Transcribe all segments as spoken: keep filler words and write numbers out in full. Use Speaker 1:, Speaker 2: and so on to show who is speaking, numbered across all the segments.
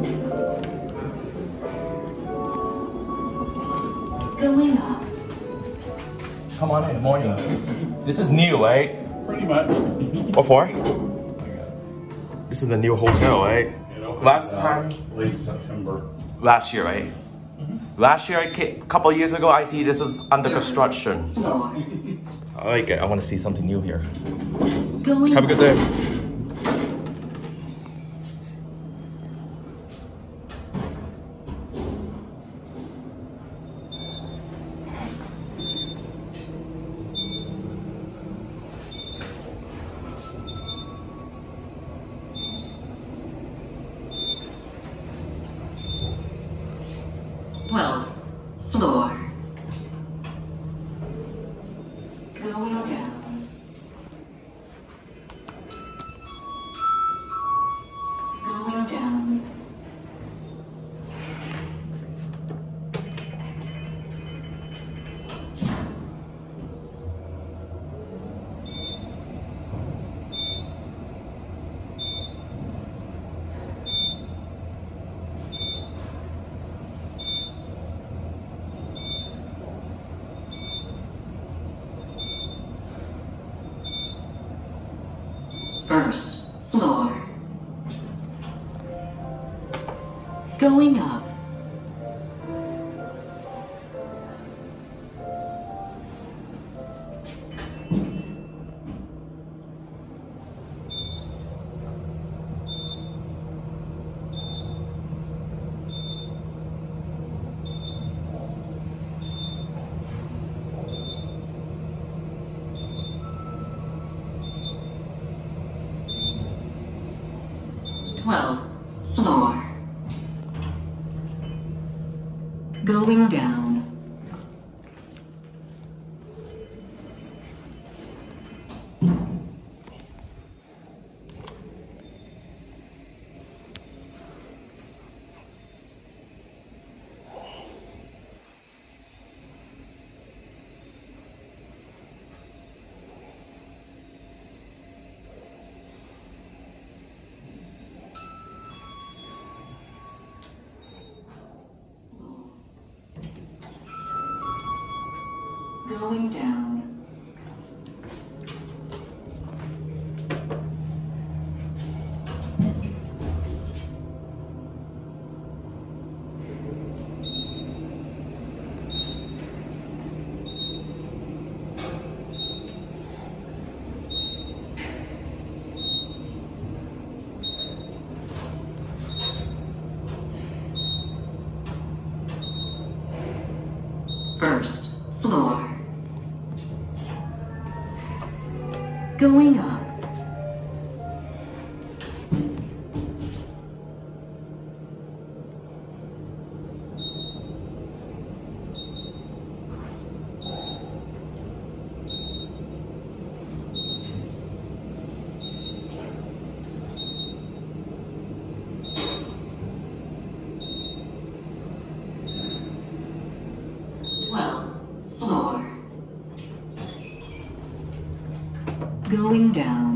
Speaker 1: Going up.
Speaker 2: Come on in, morning. This is new, right?
Speaker 3: Pretty much.
Speaker 2: What for? This is the new hotel, right?
Speaker 3: It opened,
Speaker 2: Last
Speaker 3: uh,
Speaker 2: time?
Speaker 3: late September.
Speaker 2: Last year, right? Mm-hmm. Last year, a couple of years ago, I see this is under construction.
Speaker 1: Floor.
Speaker 2: I like it. I want to see something new here.
Speaker 1: Going
Speaker 2: Have a good day.
Speaker 1: twelfth floor. Going down. Going down. First floor. Going up. twelfth floor. Going down. Going down. First floor. Going up. twelfth floor. Going down.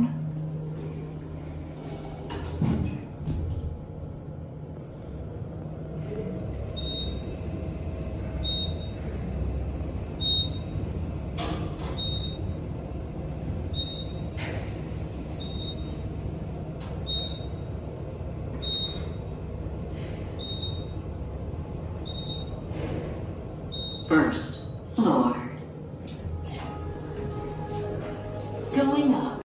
Speaker 1: First floor. Going up.